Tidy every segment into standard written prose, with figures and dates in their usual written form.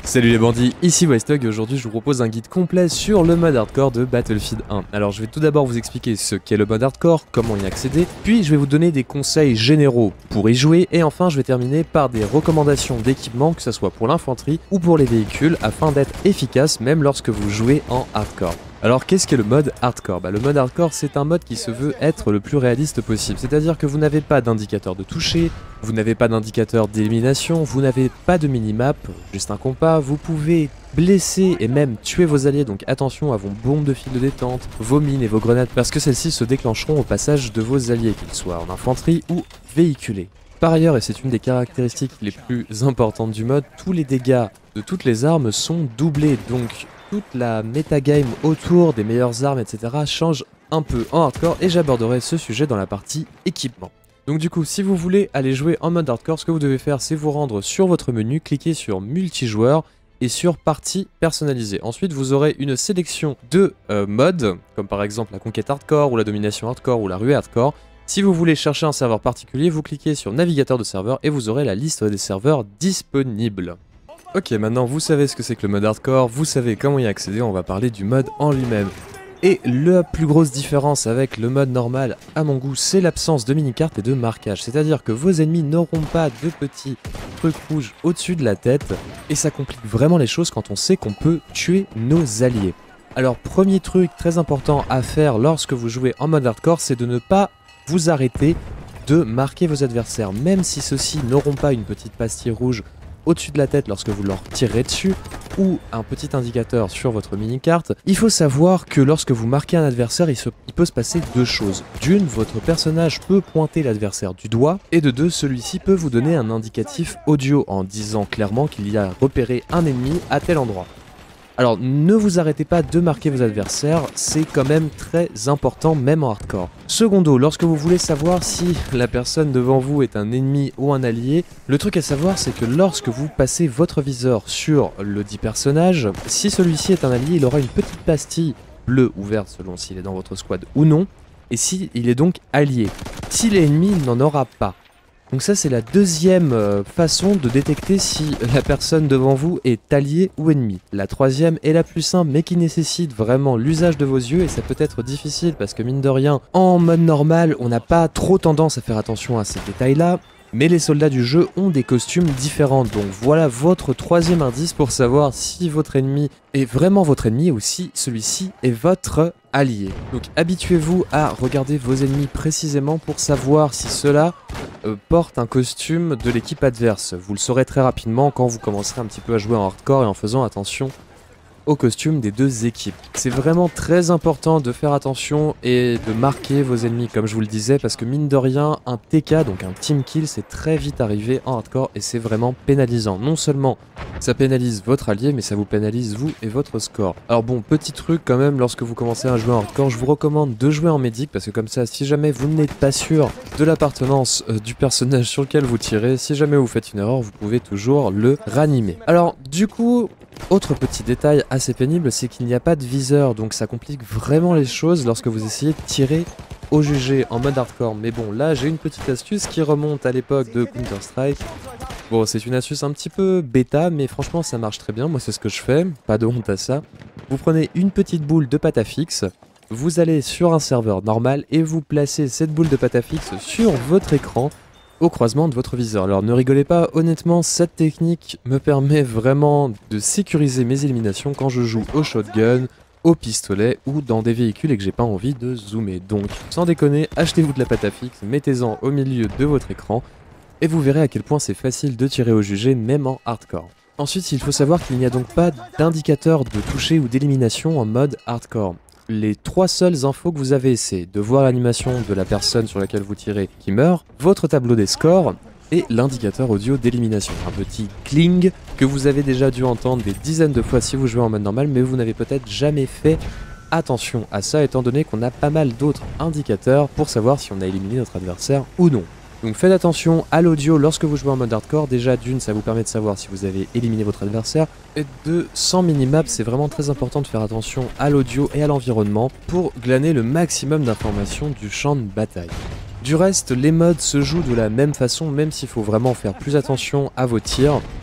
Salut les bandits, ici Westog et aujourd'hui je vous propose un guide complet sur le mode hardcore de Battlefield 1. Alors je vais tout d'abord vous expliquer ce qu'est le mode hardcore, comment y accéder, puis je vais vous donner des conseils généraux pour y jouer et enfin je vais terminer par des recommandations d'équipement, que ce soit pour l'infanterie ou pour les véhicules, afin d'être efficace même lorsque vous jouez en hardcore. Alors qu'est-ce qu'est le mode hardcore? Le mode hardcore c'est un mode qui se veut être le plus réaliste possible, c'est-à-dire que vous n'avez pas d'indicateur de toucher, vous n'avez pas d'indicateur d'élimination, vous n'avez pas de minimap, juste un compas, vous pouvez blesser et même tuer vos alliés, donc attention à vos bombes de fil de détente, vos mines et vos grenades, parce que celles-ci se déclencheront au passage de vos alliés, qu'ils soient en infanterie ou véhiculés. Par ailleurs, et c'est une des caractéristiques les plus importantes du mode, tous les dégâts de toutes les armes sont doublés, donc toute la metagame autour des meilleures armes, etc. change un peu en hardcore et j'aborderai ce sujet dans la partie équipement. Donc du coup, si vous voulez aller jouer en mode hardcore, ce que vous devez faire, c'est vous rendre sur votre menu, cliquer sur multijoueur et sur partie personnalisée. Ensuite, vous aurez une sélection de modes, comme par exemple la conquête hardcore, ou la domination hardcore, ou la ruée hardcore. Si vous voulez chercher un serveur particulier, vous cliquez sur navigateur de serveur et vous aurez la liste des serveurs disponibles. Ok, maintenant vous savez ce que c'est que le mode hardcore, vous savez comment y accéder, on va parler du mode en lui-même. Et la plus grosse différence avec le mode normal, à mon goût, c'est l'absence de mini-cartes et de marquage. C'est-à-dire que vos ennemis n'auront pas de petits trucs rouges au-dessus de la tête, et ça complique vraiment les choses quand on sait qu'on peut tuer nos alliés. Alors premier truc très important à faire lorsque vous jouez en mode hardcore, c'est de ne pas vous arrêter de marquer vos adversaires, même si ceux-ci n'auront pas une petite pastille rouge au-dessus de la tête lorsque vous leur tirez dessus, ou un petit indicateur sur votre mini-carte. Il faut savoir que lorsque vous marquez un adversaire, il peut se passer deux choses. D'une, votre personnage peut pointer l'adversaire du doigt, et de deux, celui-ci peut vous donner un indicatif audio en disant clairement qu'il y a repéré un ennemi à tel endroit. Alors ne vous arrêtez pas de marquer vos adversaires, c'est quand même très important même en hardcore. Secondo, lorsque vous voulez savoir si la personne devant vous est un ennemi ou un allié, le truc à savoir c'est que lorsque vous passez votre viseur sur le dit personnage, si celui-ci est un allié, il aura une petite pastille bleue ou verte selon s'il est dans votre squad ou non, et s'il est donc allié. S'il est ennemi, il n'en aura pas. Donc ça c'est la deuxième façon de détecter si la personne devant vous est alliée ou ennemie. La troisième est la plus simple mais qui nécessite vraiment l'usage de vos yeux et ça peut être difficile parce que mine de rien, en mode normal on n'a pas trop tendance à faire attention à ces détails là. Mais les soldats du jeu ont des costumes différents, donc voilà votre troisième indice pour savoir si votre ennemi est vraiment votre ennemi ou si celui-ci est votre allié. Donc habituez-vous à regarder vos ennemis précisément pour savoir si ceux-là portent un costume de l'équipe adverse. Vous le saurez très rapidement quand vous commencerez un petit peu à jouer en hardcore et en faisant attention au costume des deux équipes. C'est vraiment très important de faire attention et de marquer vos ennemis comme je vous le disais parce que mine de rien un TK donc un team kill c'est très vite arrivé en hardcore et c'est vraiment pénalisant. Non seulement ça pénalise votre allié mais ça vous pénalise vous et votre score. Alors bon petit truc quand même lorsque vous commencez à jouer en hardcore je vous recommande de jouer en médic parce que comme ça si jamais vous n'êtes pas sûr de l'appartenance du personnage sur lequel vous tirez, si jamais vous faites une erreur vous pouvez toujours le ranimer. Alors du coup autre petit détail assez pénible, c'est qu'il n'y a pas de viseur, donc ça complique vraiment les choses lorsque vous essayez de tirer au jugé en mode hardcore. Mais bon, là j'ai une petite astuce qui remonte à l'époque de Counter-Strike. Bon, c'est une astuce un petit peu bêta, mais franchement ça marche très bien, moi c'est ce que je fais, pas de honte à ça. Vous prenez une petite boule de pâte à fixe, vous allez sur un serveur normal et vous placez cette boule de pâte à fixe sur votre écran, au croisement de votre viseur. Alors ne rigolez pas, honnêtement cette technique me permet vraiment de sécuriser mes éliminations quand je joue au shotgun, au pistolet ou dans des véhicules et que j'ai pas envie de zoomer. Donc sans déconner, achetez-vous de la pâte à fixe, mettez-en au milieu de votre écran et vous verrez à quel point c'est facile de tirer au jugé même en hardcore. Ensuite il faut savoir qu'il n'y a donc pas d'indicateur de toucher ou d'élimination en mode hardcore. Les trois seules infos que vous avez, c'est de voir l'animation de la personne sur laquelle vous tirez qui meurt, votre tableau des scores et l'indicateur audio d'élimination. Un petit cling que vous avez déjà dû entendre des dizaines de fois si vous jouez en mode normal, mais vous n'avez peut-être jamais fait attention à ça étant donné qu'on a pas mal d'autres indicateurs pour savoir si on a éliminé notre adversaire ou non. Donc faites attention à l'audio lorsque vous jouez en mode hardcore, déjà d'une ça vous permet de savoir si vous avez éliminé votre adversaire, et deux, sans minimap c'est vraiment très important de faire attention à l'audio et à l'environnement pour glaner le maximum d'informations du champ de bataille. Du reste, les modes se jouent de la même façon même s'il faut vraiment faire plus attention à vos tirs.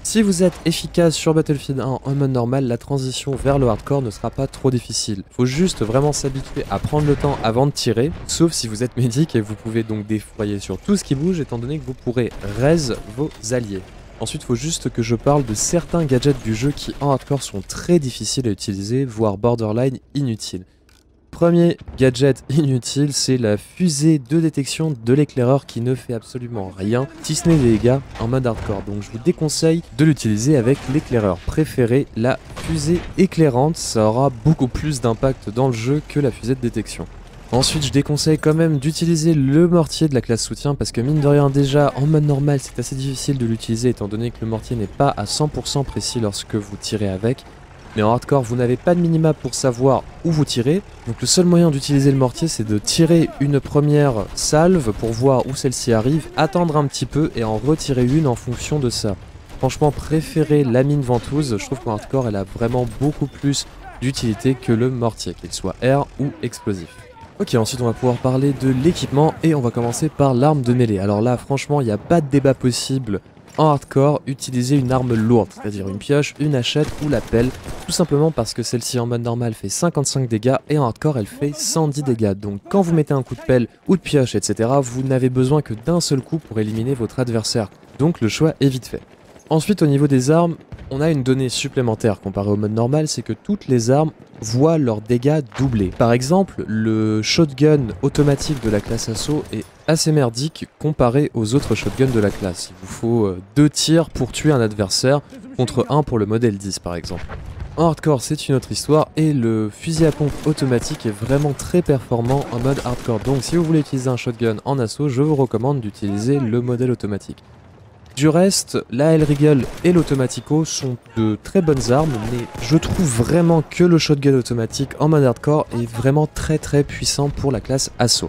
Si vous êtes efficace sur Battlefield 1 en mode normal, la transition vers le hardcore ne sera pas trop difficile. Faut juste vraiment s'habituer à prendre le temps avant de tirer, sauf si vous êtes médic et vous pouvez donc défroyer sur tout ce qui bouge étant donné que vous pourrez raise vos alliés. Ensuite, il faut juste que je parle de certains gadgets du jeu qui en hardcore sont très difficiles à utiliser, voire borderline inutiles. Premier gadget inutile, c'est la fusée de détection de l'éclaireur qui ne fait absolument rien, si ce n'est des dégâts en mode hardcore. Donc je vous déconseille de l'utiliser avec l'éclaireur. Préférez la fusée éclairante, ça aura beaucoup plus d'impact dans le jeu que la fusée de détection. Ensuite, je déconseille quand même d'utiliser le mortier de la classe soutien parce que mine de rien déjà en mode normal c'est assez difficile de l'utiliser étant donné que le mortier n'est pas à 100% précis lorsque vous tirez avec. Mais en hardcore, vous n'avez pas de minima pour savoir où vous tirez. Donc le seul moyen d'utiliser le mortier, c'est de tirer une première salve pour voir où celle-ci arrive, attendre un petit peu et en retirer une en fonction de ça. Franchement, préférez la mine ventouse. Je trouve qu'en hardcore, elle a vraiment beaucoup plus d'utilité que le mortier, qu'il soit air ou explosif. Ok, ensuite on va pouvoir parler de l'équipement et on va commencer par l'arme de mêlée. Alors là, franchement, il n'y a pas de débat possible. En hardcore, utiliser une arme lourde, c'est-à-dire une pioche, une hachette ou la pelle, tout simplement parce que celle-ci en mode normal fait 55 dégâts et en hardcore elle fait 110 dégâts. Donc quand vous mettez un coup de pelle ou de pioche, etc., vous n'avez besoin que d'un seul coup pour éliminer votre adversaire. Donc le choix est vite fait. Ensuite, au niveau des armes, on a une donnée supplémentaire comparée au mode normal, c'est que toutes les armes voient leurs dégâts doublés. Par exemple, le shotgun automatique de la classe assaut est assez merdique comparé aux autres shotguns de la classe. Il vous faut 2 tirs pour tuer un adversaire contre 1 pour le modèle 10 par exemple. En hardcore, c'est une autre histoire et le fusil à pompe automatique est vraiment très performant en mode hardcore. Donc si vous voulez utiliser un shotgun en assaut, je vous recommande d'utiliser le modèle automatique. Du reste, la Hellriegel et l'Automatico sont de très bonnes armes, mais je trouve vraiment que le shotgun automatique en mode hardcore est vraiment très puissant pour la classe assaut.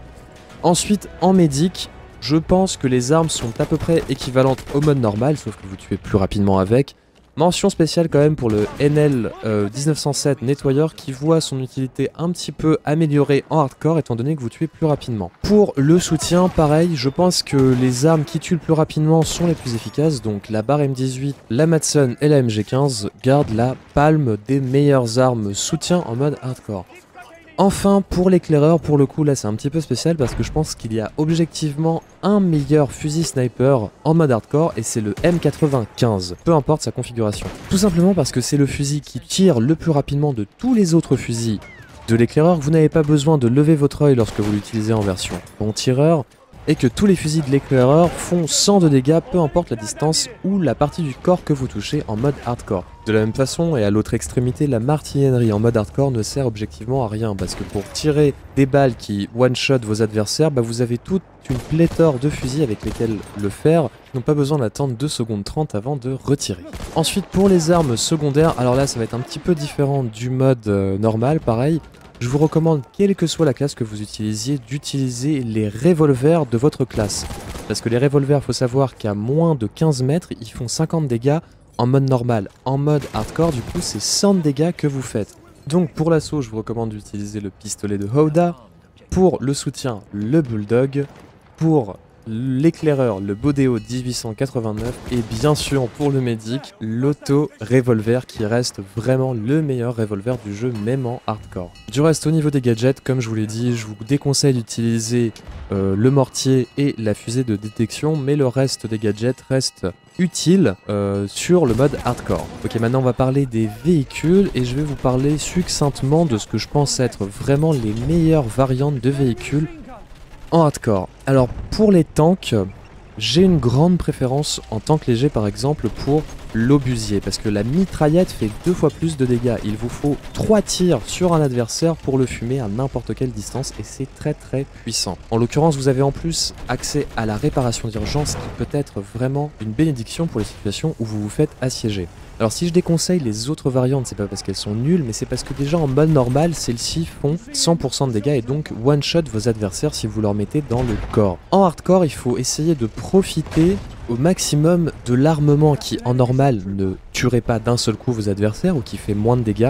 Ensuite, en médic, je pense que les armes sont à peu près équivalentes au mode normal, sauf que vous tuez plus rapidement avec. Mention spéciale quand même pour le NL 1907 nettoyeur qui voit son utilité un petit peu améliorée en hardcore étant donné que vous tuez plus rapidement. Pour le soutien, pareil, je pense que les armes qui tuent le plus rapidement sont les plus efficaces, donc la barre M18, la Madsen et la MG15 gardent la palme des meilleures armes soutien en mode hardcore. Enfin, pour l'éclaireur, pour le coup, là c'est un petit peu spécial parce que je pense qu'il y a objectivement un meilleur fusil sniper en mode hardcore et c'est le M95, peu importe sa configuration. Tout simplement parce que c'est le fusil qui tire le plus rapidement de tous les autres fusils de l'éclaireur. Vous n'avez pas besoin de lever votre œil lorsque vous l'utilisez en version bon tireur et que tous les fusils de l'éclaireur font 100 de dégâts, peu importe la distance ou la partie du corps que vous touchez en mode hardcore. De la même façon, et à l'autre extrémité, la martinerie en mode hardcore ne sert objectivement à rien, parce que pour tirer des balles qui one-shot vos adversaires, vous avez toute une pléthore de fusils avec lesquels le faire, qui n'ont pas besoin d'attendre 2 secondes 30 avant de retirer. Ensuite, pour les armes secondaires, alors là ça va être un petit peu différent du mode normal, pareil. Je vous recommande, quelle que soit la classe que vous utilisiez, d'utiliser les revolvers de votre classe. Parce que les revolvers, faut savoir qu'à moins de 15 mètres, ils font 50 dégâts en mode normal. En mode hardcore, du coup, c'est 100 dégâts que vous faites. Donc pour l'assaut, je vous recommande d'utiliser le pistolet de Howdah. Pour le soutien, le Bulldog. Pour l'éclaireur, le Bodeo 1889. Et bien sûr, pour le médic, l'auto-revolver qui reste vraiment le meilleur revolver du jeu, même en hardcore. Du reste, au niveau des gadgets, comme je vous l'ai dit, je vous déconseille d'utiliser le mortier et la fusée de détection, mais le reste des gadgets reste utile sur le mode hardcore. Ok, maintenant on va parler des véhicules et je vais vous parler succinctement de ce que je pense être vraiment les meilleures variantes de véhicules en hardcore. Alors pour les tanks, j'ai une grande préférence en tank léger par exemple pour l'obusier parce que la mitraillette fait 2 fois plus de dégâts. Il vous faut 3 tirs sur un adversaire pour le fumer à n'importe quelle distance et c'est très puissant. En l'occurrence, vous avez en plus accès à la réparation d'urgence qui peut être vraiment une bénédiction pour les situations où vous vous faites assiéger. Alors si je déconseille les autres variantes, c'est pas parce qu'elles sont nulles, mais c'est parce que déjà en mode normal, celles-ci font 100% de dégâts et donc one-shot vos adversaires si vous leur mettez dans le corps. En hardcore, il faut essayer de profiter au maximum de l'armement qui en normal ne tuerait pas d'un seul coup vos adversaires ou qui fait moins de dégâts.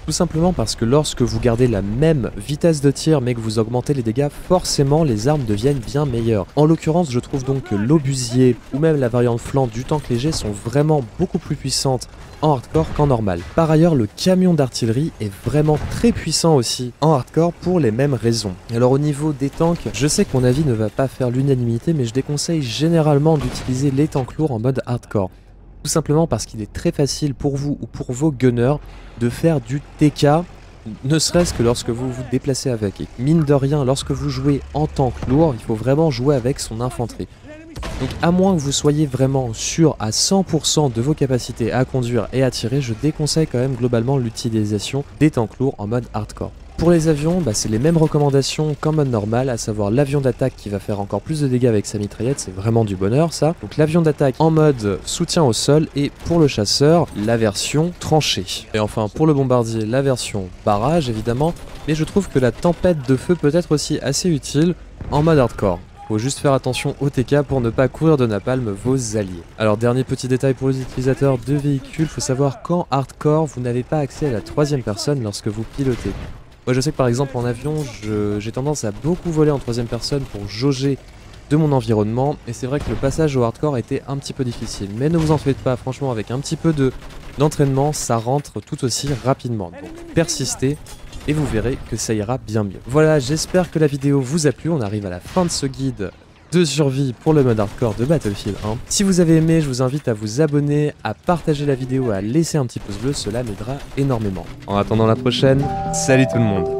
Tout simplement parce que lorsque vous gardez la même vitesse de tir mais que vous augmentez les dégâts, forcément les armes deviennent bien meilleures. En l'occurrence, je trouve donc que l'obusier ou même la variante flanc du tank léger sont vraiment beaucoup plus puissantes en hardcore qu'en normal. Par ailleurs, le camion d'artillerie est vraiment très puissant aussi en hardcore pour les mêmes raisons. Alors au niveau des tanks, je sais que mon avis ne va pas faire l'unanimité, mais je déconseille généralement d'utiliser les tanks lourds en mode hardcore. Tout simplement parce qu'il est très facile pour vous ou pour vos gunners de faire du TK, ne serait-ce que lorsque vous vous déplacez avec. Et mine de rien, lorsque vous jouez en tank lourd, il faut vraiment jouer avec son infanterie. Donc à moins que vous soyez vraiment sûr à 100% de vos capacités à conduire et à tirer, je déconseille quand même globalement l'utilisation des tanks lourds en mode hardcore. Pour les avions, c'est les mêmes recommandations qu'en mode normal, à savoir l'avion d'attaque qui va faire encore plus de dégâts avec sa mitraillette, c'est vraiment du bonheur ça. Donc l'avion d'attaque en mode soutien au sol, et pour le chasseur, la version tranchée. Et enfin pour le bombardier, la version barrage évidemment, mais je trouve que la tempête de feu peut être aussi assez utile en mode hardcore. Faut juste faire attention au TK pour ne pas courir de napalm vos alliés. Alors dernier petit détail pour les utilisateurs de véhicules, faut savoir qu'en hardcore, vous n'avez pas accès à la troisième personne lorsque vous pilotez. Moi je sais que par exemple en avion, j'ai tendance à beaucoup voler en troisième personne pour jauger de mon environnement, et c'est vrai que le passage au hardcore était un petit peu difficile. Mais ne vous en faites pas, franchement avec un petit peu d'entraînement, ça rentre tout aussi rapidement. Donc persistez, et vous verrez que ça ira bien mieux. Voilà, j'espère que la vidéo vous a plu, on arrive à la fin de ce guide de survie pour le mode hardcore de Battlefield 1. Si vous avez aimé, je vous invite à vous abonner, à partager la vidéo, à laisser un petit pouce bleu, cela m'aidera énormément. En attendant la prochaine, salut tout le monde!